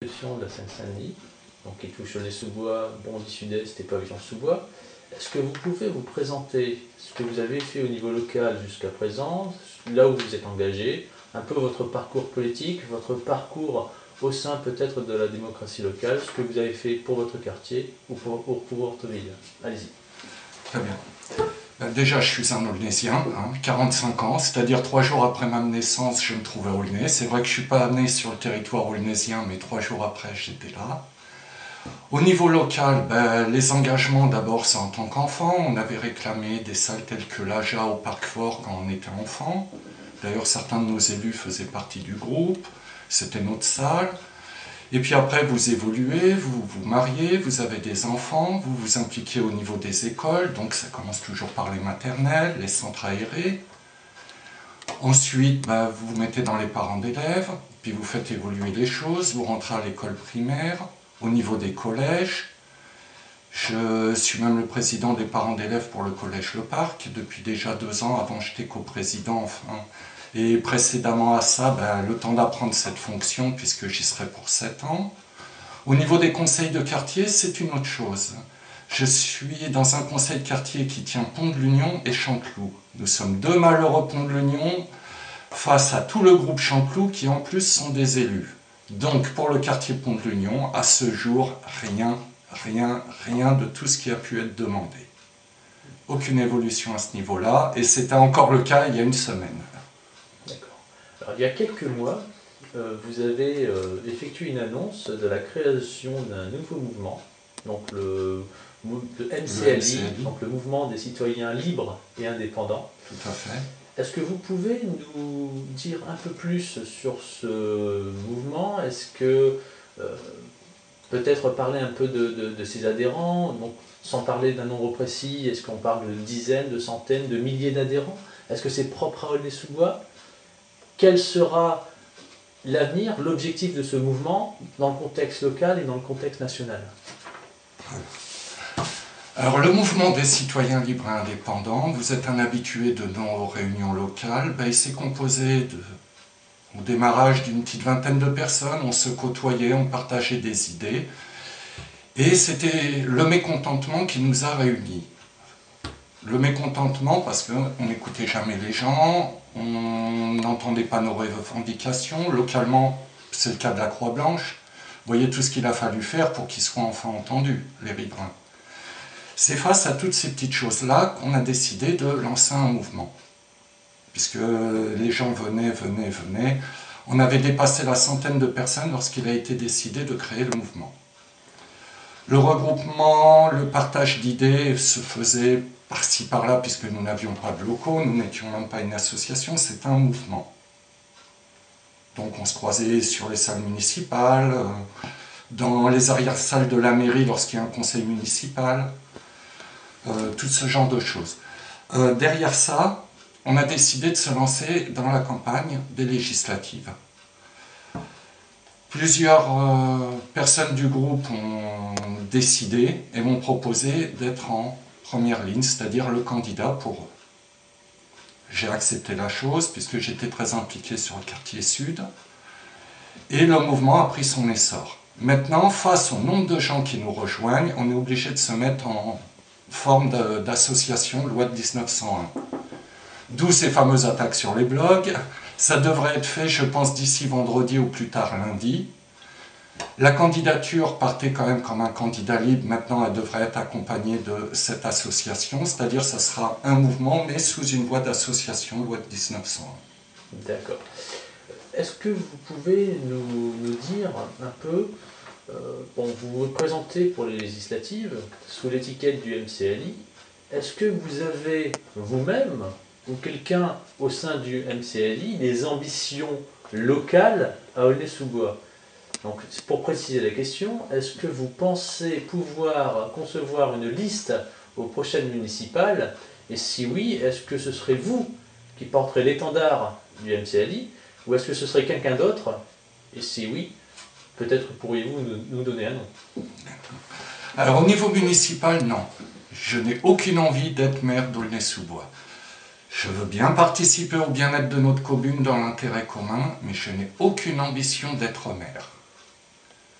de la Seine-Saint-Denis, donc qui touche Aulnay-sous-Bois, Bondy Sud-Est et Pavillon-sous-Bois. Est-ce que vous pouvez vous présenter ce que vous avez fait au niveau local jusqu'à présent, là où vous êtes engagé, un peu votre parcours politique, votre parcours au sein peut-être de la démocratie locale, ce que vous avez fait pour votre quartier ou pour votre ville. Allez-y. Très bien. Déjà, je suis un Aulnaysien, 45 ans, c'est-à-dire 3 jours après ma naissance, je me trouvais à Aulnay. C'est vrai que je ne suis pas né sur le territoire aulnaysien, mais 3 jours après, j'étais là. Au niveau local, les engagements, d'abord, c'est en tant qu'enfant. On avait réclamé des salles telles que l'AJA au Parc Fort quand on était enfant. D'ailleurs, certains de nos élus faisaient partie du groupe. C'était notre salle. Et puis après, vous évoluez, vous vous mariez, vous avez des enfants, vous vous impliquez au niveau des écoles. Donc ça commence toujours par les maternelles, les centres aérés. Ensuite, vous vous mettez dans les parents d'élèves, puis vous faites évoluer les choses, vous rentrez à l'école primaire, au niveau des collèges. Je suis même le président des parents d'élèves pour le collège Le Parc, depuis déjà 2 ans, avant j'étais coprésident, enfin. Et précédemment à ça, le temps d'apprendre cette fonction, puisque j'y serai pour 7 ans. Au niveau des conseils de quartier, c'est une autre chose. Je suis dans un conseil de quartier qui tient Pont de l'Union et Chanteloup. Nous sommes 2 malheureux Pont de l'Union face à tout le groupe Chanteloup qui en plus sont des élus. Donc pour le quartier Pont de l'Union, à ce jour, rien de tout ce qui a pu être demandé. Aucune évolution à ce niveau-là, et c'était encore le cas il y a une semaine. D'accord. Alors il y a quelques mois, vous avez effectué une annonce de la création d'un nouveau mouvement, donc le MCLI, donc le mouvement des citoyens libres et indépendants. Tout à fait. Est-ce que vous pouvez nous dire un peu plus sur ce mouvement? Est-ce que peut-être parler un peu de ses adhérents, donc, sans parler d'un nombre précis, est-ce qu'on parle de dizaines, de centaines, de milliers d'adhérents? Est-ce que c'est propre à Aulnay-sous-Bois? Quel sera l'avenir, l'objectif de ce mouvement dans le contexte local et dans le contexte national? Alors le mouvement des citoyens libres et indépendants, vous êtes un habitué de nos réunions locales, il s'est composé au démarrage d'une petite vingtaine de personnes, on se côtoyait, on partageait des idées, et c'était le mécontentement qui nous a réunis. Le mécontentement parce qu'on n'écoutait jamais les gens, on n'entendait pas nos revendications, localement c'est le cas de la Croix-Blanche, vous voyez tout ce qu'il a fallu faire pour qu'ils soient enfin entendus, les riverains. C'est face à toutes ces petites choses-là qu'on a décidé de lancer un mouvement. Puisque les gens venaient. On avait dépassé la centaine de personnes lorsqu'il a été décidé de créer le mouvement. Le regroupement, le partage d'idées se faisait par-ci par-là, puisque nous n'avions pas de locaux, nous n'étions même pas une association, c'était un mouvement. Donc on se croisait sur les salles municipales, dans les arrière-salles de la mairie lorsqu'il y a un conseil municipal. Tout ce genre de choses. Derrière ça, on a décidé de se lancer dans la campagne des législatives. Plusieurs personnes du groupe ont décidé et m'ont proposé d'être en première ligne, c'est-à-dire le candidat pour eux. J'ai accepté la chose puisque j'étais très impliqué sur le quartier sud et le mouvement a pris son essor. Maintenant, face au nombre de gens qui nous rejoignent, on est obligé de se mettre en forme d'association, loi de 1901. D'où ces fameuses attaques sur les blogs. Ça devrait être fait, je pense, d'ici vendredi ou plus tard lundi. La candidature partait quand même comme un candidat libre. Maintenant, elle devrait être accompagnée de cette association. C'est-à-dire ça sera un mouvement, mais sous une voie d'association, loi de 1901. D'accord. Est-ce que vous pouvez nous dire un peu, vous vous présentez pour les législatives sous l'étiquette du MCLI, est-ce que vous avez vous-même ou quelqu'un au sein du MCLI des ambitions locales à Aulnay-sous-Bois? Donc, pour préciser la question, est-ce que vous pensez pouvoir concevoir une liste aux prochaines municipales? Et si oui, est-ce que ce serait vous qui porterez l'étendard du MCLI ou est-ce que ce serait quelqu'un d'autre? Et si oui, peut-être pourriez-vous nous donner un nom? Alors au niveau municipal, non. Je n'ai aucune envie d'être maire d'Aulnay-sous-Bois. Je veux bien participer au bien-être de notre commune dans l'intérêt commun, mais je n'ai aucune ambition d'être maire.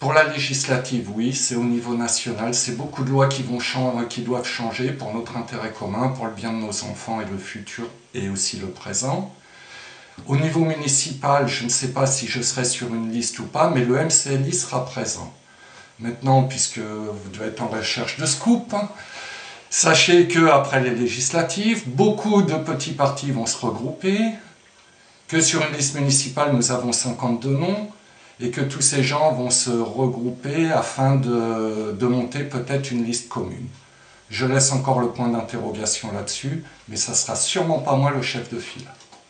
Pour la législative, oui, c'est au niveau national. C'est beaucoup de lois qui doivent changer pour notre intérêt commun, pour le bien de nos enfants et le futur, et aussi le présent. Au niveau municipal, je ne sais pas si je serai sur une liste ou pas, mais le MCLI sera présent. Maintenant, puisque vous devez être en recherche de scoop, sachez qu'après les législatives, beaucoup de petits partis vont se regrouper, que sur une liste municipale, nous avons 52 noms, et que tous ces gens vont se regrouper afin de monter peut-être une liste commune. Je laisse encore le point d'interrogation là-dessus, mais ça ne sera sûrement pas moi le chef de file.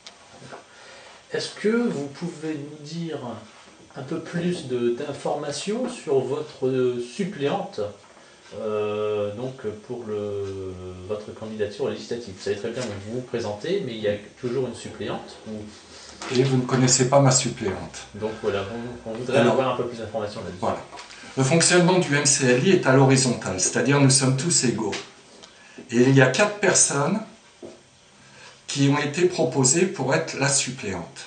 Est-ce que vous pouvez nous dire un peu plus d'informations sur votre suppléante donc pour votre candidature législative? Vous savez très bien que vous vous présentez, mais il y a toujours une suppléante. Et vous ne connaissez pas ma suppléante. Donc voilà, on voudrait avoir un peu plus d'informations là-dessus. Voilà. Le fonctionnement du MCLI est à l'horizontale, c'est-à-dire nous sommes tous égaux. Et il y a 4 personnes qui ont été proposées pour être la suppléante.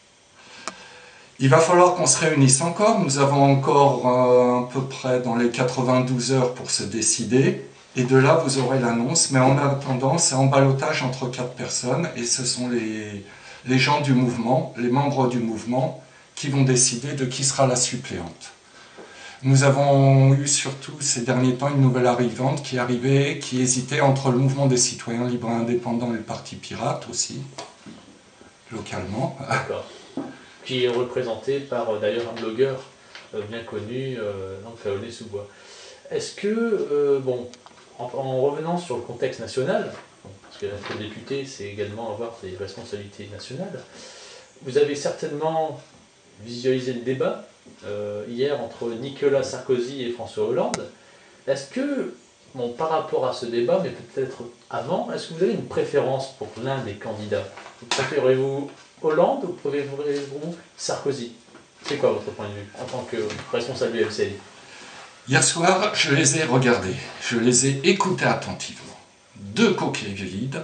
Il va falloir qu'on se réunisse encore, nous avons encore à peu près dans les 92 heures pour se décider, et de là vous aurez l'annonce, mais en attendant c'est en ballottage entre 4 personnes, et ce sont les gens du mouvement, les membres du mouvement, qui vont décider de qui sera la suppléante. Nous avons eu surtout ces derniers temps une nouvelle arrivante qui arrivait, qui hésitait entre le mouvement des citoyens libres et indépendants et le Parti pirate aussi, localement. D'accord. Qui est représenté par d'ailleurs un blogueur bien connu, donc Aulnay-sous-Bois. Est-ce que, bon, en revenant sur le contexte national, parce que être député, c'est également avoir des responsabilités nationales, vous avez certainement visualisé le débat hier entre Nicolas Sarkozy et François Hollande. Est-ce que, bon, par rapport à ce débat, mais peut-être avant, est-ce que vous avez une préférence pour l'un des candidats? Préférez-vous Hollande ou préférez-vous Sarkozy? C'est quoi votre point de vue en tant que responsable du MCLI? Hier soir, je les ai regardés, je les ai écoutés attentivement. 2 coquilles vides,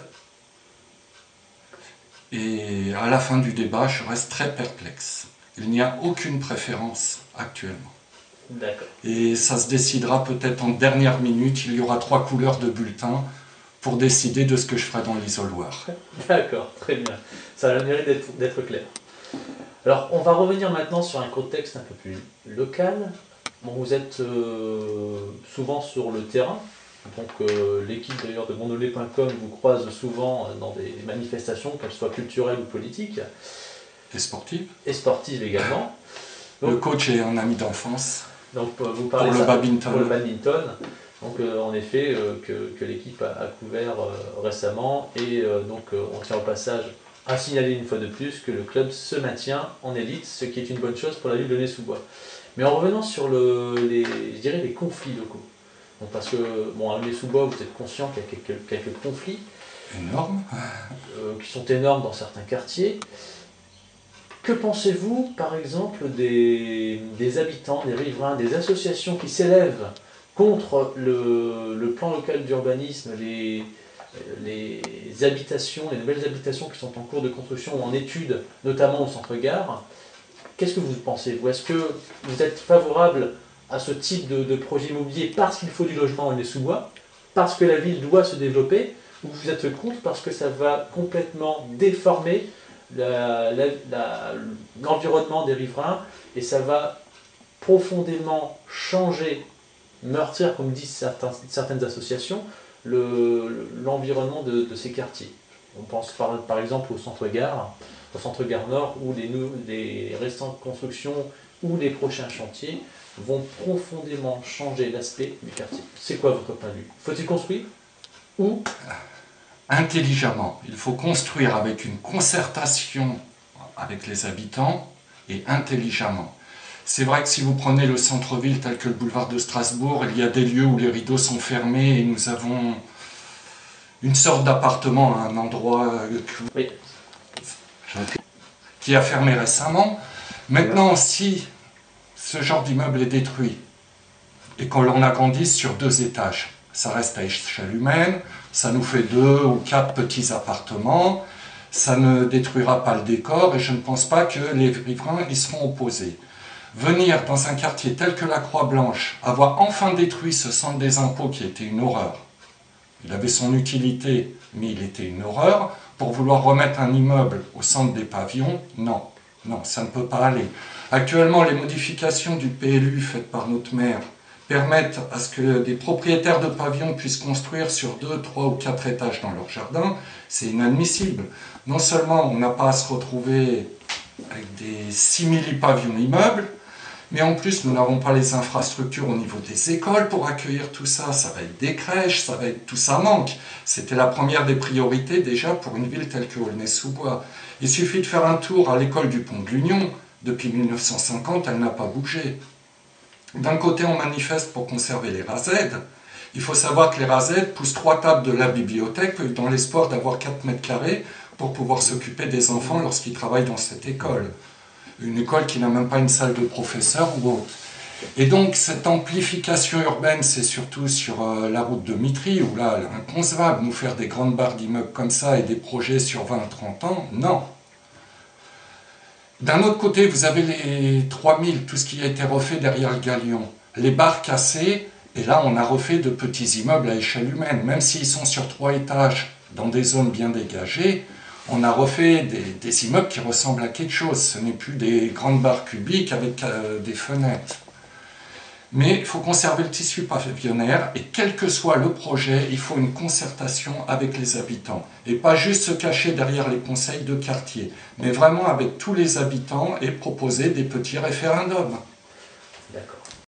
et à la fin du débat, je reste très perplexe. Il n'y a aucune préférence actuellement. D'accord. Et ça se décidera peut-être en dernière minute, il y aura 3 couleurs de bulletins pour décider de ce que je ferai dans l'isoloir. D'accord, très bien. Ça a le mérite d'être clair. Alors, on va revenir maintenant sur un contexte un peu plus local. Bon, vous êtes souvent sur le terrain. Donc l'équipe d'ailleurs de mondolé.com vous croise souvent dans des manifestations, qu'elles soient culturelles ou politiques. Et sportive. Et sportives également. Donc, le coach est un ami d'enfance. Donc vous parlez pour le badminton. Pour le badminton. Donc en effet, que l'équipe a couvert récemment. Et donc on tient au passage à signaler une fois de plus que le club se maintient en élite, ce qui est une bonne chose pour la ville de Aulnay-sous-Bois. Mais en revenant sur je dirais les conflits locaux. Donc parce que, bon, à Aulnay-sous-Bois, vous êtes conscient qu'il y a quelques conflits. Énormes. Qui sont énormes dans certains quartiers. Que pensez-vous, par exemple, des habitants, des riverains, des associations qui s'élèvent contre le plan local d'urbanisme, les habitations, les nouvelles habitations qui sont en cours de construction ou en étude, notamment au centre-gare? Qu'est-ce que vous pensez, vous? Est-ce que vous êtes favorable à ce type de projet immobilier parce qu'il faut du logement en Aulnay-sous-Bois, parce que la ville doit se développer, ou vous êtes contre parce que ça va complètement déformer l'environnement des riverains et ça va profondément changer, meurtrir, comme disent certaines associations, l'environnement de ces quartiers? On pense par exemple au centre-gare Nord, où les récentes constructions ou les prochains chantiers vont profondément changer l'aspect du quartier. C'est quoi votre point de vue? Faut-il construire ou intelligemment? Il faut construire avec une concertation avec les habitants et intelligemment. C'est vrai que si vous prenez le centre-ville tel que le boulevard de Strasbourg, il y a des lieux où les rideaux sont fermés et nous avons une sorte d'appartement à un endroit qui a fermé récemment. Maintenant, si ce genre d'immeuble est détruit et qu'on l'en agrandisse sur 2 étages, ça reste à échelle humaine, ça nous fait 2 ou 4 petits appartements, ça ne détruira pas le décor et je ne pense pas que les riverains y seront opposés. Venir dans un quartier tel que la Croix-Blanche, avoir enfin détruit ce centre des impôts qui était une horreur, il avait son utilité, mais il était une horreur, pour vouloir remettre un immeuble au centre des pavillons, non, non, ça ne peut pas aller. Actuellement, les modifications du PLU faites par notre maire permettent à ce que des propriétaires de pavillons puissent construire sur 2, 3 ou 4 étages dans leur jardin. C'est inadmissible. Non seulement on n'a pas à se retrouver avec des 6000 pavillons immeubles, mais en plus nous n'avons pas les infrastructures au niveau des écoles pour accueillir tout ça. Ça va être des crèches, ça va être, tout ça manque. C'était la première des priorités déjà pour une ville telle que Aulnay-sous-Bois. Il suffit de faire un tour à l'école du Pont de l'Union. Depuis 1950, elle n'a pas bougé. D'un côté, on manifeste pour conserver les RASED. Il faut savoir que les RASED poussent 3 tables de la bibliothèque dans l'espoir d'avoir 4 mètres carrés pour pouvoir s'occuper des enfants lorsqu'ils travaillent dans cette école. Une école qui n'a même pas une salle de professeur ou autre. Et donc, cette amplification urbaine, c'est surtout sur la route de Mitry, où là, inconcevable, nous faire des grandes barres d'immeubles comme ça et des projets sur 20-30 ans, non. D'un autre côté, vous avez les 3000, tout ce qui a été refait derrière le Galion. Les barres cassées, et là on a refait de petits immeubles à échelle humaine. Même s'ils sont sur 3 étages, dans des zones bien dégagées, on a refait des immeubles qui ressemblent à quelque chose. Ce n'est plus des grandes barres cubiques avec des fenêtres. Mais il faut conserver le tissu pavillonnaire et quel que soit le projet, il faut une concertation avec les habitants. Et pas juste se cacher derrière les conseils de quartier, mais vraiment avec tous les habitants et proposer des petits référendums. D'accord.